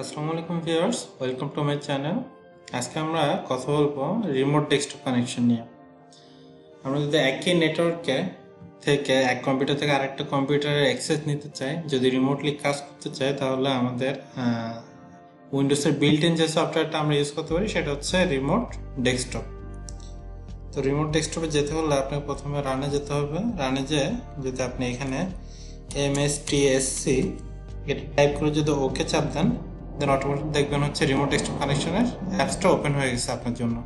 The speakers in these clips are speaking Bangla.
আসসালামু আলাইকুম viewers, welcome to my channel. আজকে আমরা কথা বলবো রিমোট ডেস্কটপ কানেকশন নিয়ে। আমরা যদি একই নেটওয়ার্কে থেকে এক কম্পিউটার থেকে আরেকটা কম্পিউটারের অ্যাক্সেস নিতে চাই, যদি রিমোটলি কাজ করতে চাই, তাহলে আমাদের উইন্ডোজের বিল্ট ইন যে সফটওয়্যারটা আমরা ইউজ করতে পারি সেটা হচ্ছে রিমোট ডেস্কটপ। তো রিমোট ডেস্কটপে যেতে হলে আপনাকে প্রথমে রানে যেতে হবে। রানে যেয়ে যদি আপনি এখানে MSTSC এটা টাইপ করে যদি ওকে চাপ দেন, দেন অটোমেটিক দেখবেন হচ্ছে রিমোট ডেস্কটপ কানেকশনের অ্যাপসটা ওপেন হয়ে গেছে আপনার জন্য।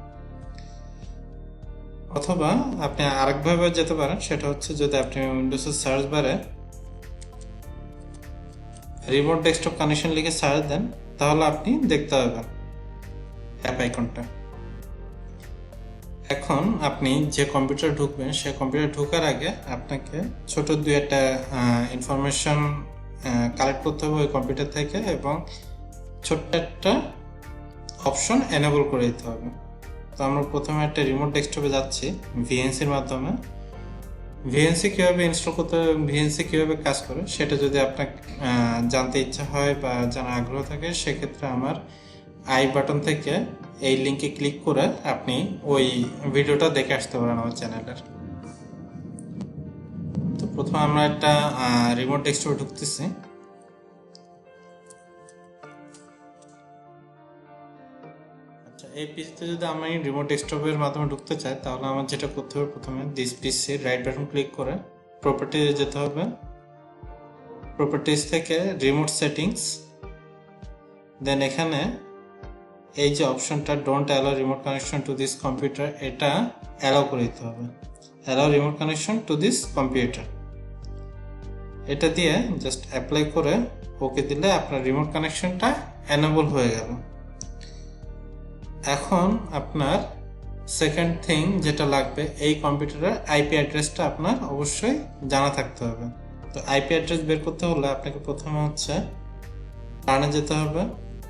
অথবা আপনি আরেকভাবে যেতে পারেন, সেটা হচ্ছে যদি আপনি উইন্ডোজের সার্চ বারে রিমোট ডেস্কটপ কানেকশন লিখে সার্চ দেন, তাহলে আপনি দেখতে পাবেন অ্যাপ আইকনটা। এখন আপনি যে কম্পিউটার ঢুকবেন, সে কম্পিউটার ঢোকার আগে আপনাকে ছোট দুই একটা ইনফরমেশন কালেক্ট করতে হবে ওই কম্পিউটার থেকে, এবং ছোট্ট একটা অপশন এনেবল করে দিতে হবে। তো আমরা প্রথমে একটা রিমোট ডেস্কটপে যাচ্ছি ভিএনসির মাধ্যমে। ভিএনসি কীভাবে ইনস্টল করতে হবে এবং ভিএনসি কীভাবে কাজ করে সেটা যদি আপনার জানতে ইচ্ছা হয় বা জানার আগ্রহ থাকে, সেক্ষেত্রে আমার আই বাটন থেকে এই লিঙ্কে ক্লিক করে আপনি ওই ভিডিওটা দেখে আসতে পারেন আমার চ্যানেলের। তো প্রথমে আমরা একটা রিমোট ডেস্কটপে ঢুকতেছি। এই পিসিতে যদি আমি রিমোট ডেস্কটপের মাধ্যমে ঢুকতে চাই, তাহলে আমার যেটা করতে হবে, প্রথমে this PC right button click করে প্রপার্টিজে যেতে হবে। প্রপার্টিজ থেকে রিমোট সেটিংস, দেন এখানে এই যে অপশনটা don't allow remote connection to this computer, এটা অ্যালাউ করে দিতে হবে। Allow remote connection to this computer, এটা দিয়ে জাস্ট অ্যাপ্লাই করে ওকে দিলে আপনার রিমোট কানেকশনটা এনেবল হয়ে গেল। এখন আপনার সেকেন্ড থিং যেটা লাগবে, এই কম্পিউটারের আইপি অ্যাড্রেসটা আপনার অবশ্যই জানা থাকতে হবে। তো আইপি অ্যাড্রেস বের করতে হলে আপনাকে প্রথমে হচ্ছে রানে যেতে হবে।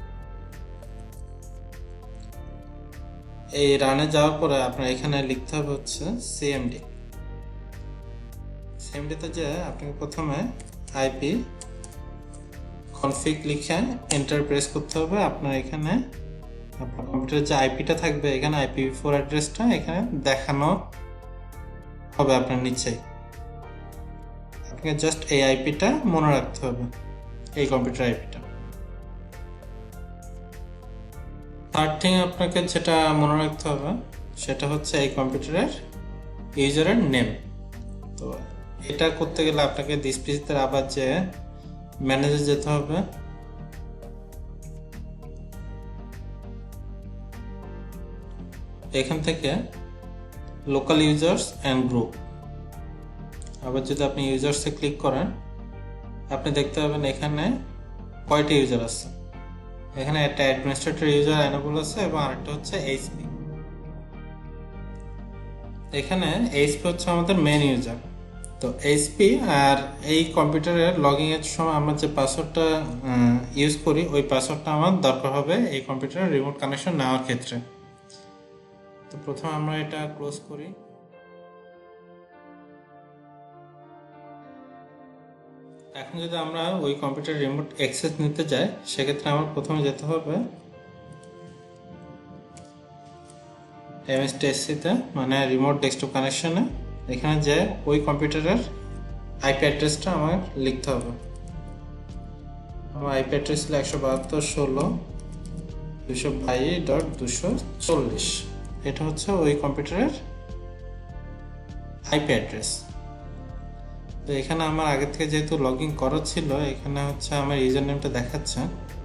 এই রানে যাওয়ার পরে আপনার এখানে লিখতে হবে হচ্ছে সিএমডি। সিএমডিতে যে আপনাকে প্রথমে আইপি কনফিগ লিখে এন্টার প্রেস করতে হবে। আপনার এখানে আপনার কম্পিউটারের যে আইপিটা থাকবে, এখানে IPv4 অ্যাড্রেসটা এখানে দেখানো হবে আপনার নিচেই। আপনাকে জাস্ট এই আইপিটা মনে রাখতে হবে, এই কম্পিউটার আইপিটা। থার্ড থিং আপনাকে যেটা মনে রাখতে হবে, সেটা হচ্ছে এই কম্পিউটারের ইউজারের নেম। তো এটা করতে গেলে আপনাকে দিস পিসিতে আবার যে ম্যানেজে যেতে হবে। এখান থেকে লোকাল ইউজার্স অ্যান্ড গ্রুপ, আবার যদি আপনি ইউজার্সে ক্লিক করেন, আপনি দেখতে পাবেন এখানে কয়টা ইউজার আছে। এখানে একটা অ্যাডমিনিস্ট্রেটর ইউজার এনেবল আছে এবং আরেকটা হচ্ছে এইচপি। এখানে এইচপি হচ্ছে আমাদের মেন ইউজার। তো এইচপি আর এই কম্পিউটারের লগইন এর সময় আমরা যে পাসওয়ার্ডটা ইউজ করি, ওই পাসওয়ার্ডটা আমার দরকার হবে এই কম্পিউটারের রিমোট কানেকশন নেওয়ার ক্ষেত্রে। তো প্রথমে আমরা এটা ক্লোজ করি। এখন যদি আমরা ওই কম্পিউটার রিমোট অ্যাক্সেস নিতে যাই, সেক্ষেত্রে আমার প্রথমে যেতে হবে MSTSC-তে, মানে রিমোট ডেস্কটপ কানেকশনে। এখানে যে ওই কম্পিউটারের আইপি অ্যাড্রেসটা আমার লিখতে হবে। আমার আইপি অ্যাড্রেস ছিল 172.16.222.240। এটা হচ্ছে ওই কম্পিউটারের আইপি অ্যাড্রেস। তো এখানে আমার আগে থেকে যেহেতু লগ ইন করা ছিল, এখানে হচ্ছে আমার ইউজার নেমটা দেখাচ্ছে।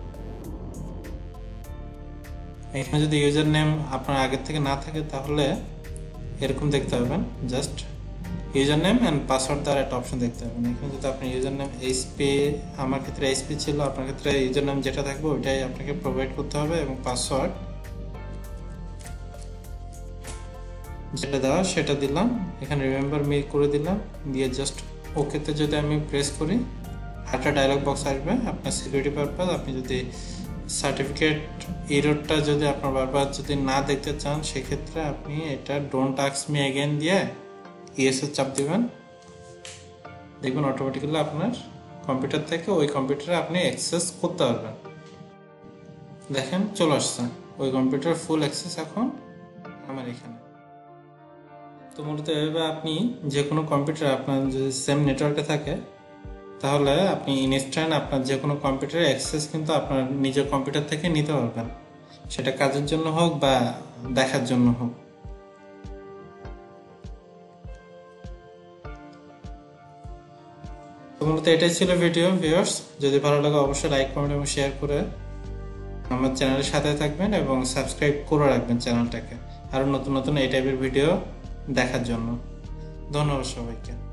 এখানে যদি ইউজার নেম আপনার আগের থেকে না থাকে, তাহলে এরকম দেখতে পাবেন, just user name and password দ্বারা একটা অপশন দেখতে পাবেন। এখানে যদি আপনি ইউজার নেম এইচপি, আমার ক্ষেত্রে এইচপি ছিল, আপনার ক্ষেত্রে ইউজার নেম যেটা থাকবে ওইটাই আপনাকে প্রোভাইড করতে হবে, এবং পাসওয়ার্ড যেটা দেওয়া সেটা দিলাম। এখানে রিমেম্বার মি করে দিলাম, দিয়ে জাস্ট ওকেতে যদি আমি প্রেস করি, একটা ডায়লগ বক্স আসবে আপনার সিকিউরিটি পারপাস। আপনি যদি সার্টিফিকেট এররটা যদি আপনার বারবার যদি না দেখতে চান, সেক্ষেত্রে আপনি এটা ডোন্ট আস্ক মি অ্যাগেন দিয়ে ইয়েসের চাপ দিবেন। দেখবেন অটোমেটিক্যালি আপনার কম্পিউটার থেকে ওই কম্পিউটারে আপনি অ্যাক্সেস করতে পারবেন। দেখেন চলে আসছে ওই কম্পিউটার ফুল অ্যাক্সেস এখন আমার এখানে। তো মূলত এভাবে আপনি যে কোনো কম্পিউটার আপনার যদি সেম নেটওয়ার্কে থাকে তাহলে আপনি ইনস্ট্যান্ট আপনার যে কোনো কম্পিউটারের অ্যাক্সেস কিন্তু আপনার নিজের কম্পিউটার থেকে নিতে পারবেন, সেটা কাজের জন্য হোক বা দেখার জন্য হোক। তো মূলত এটাই ছিল ভিডিও ভিউয়ার্স। যদি ভালো লাগে অবশ্যই লাইক কমেন্ট এবং শেয়ার করে আমার চ্যানেলের সাথে থাকবেন এবং সাবস্ক্রাইব করে রাখবেন চ্যানেলটাকে আরও নতুন নতুন এই টাইপের ভিডিও দেখার জন্য। ধন্যবাদ সবাইকে।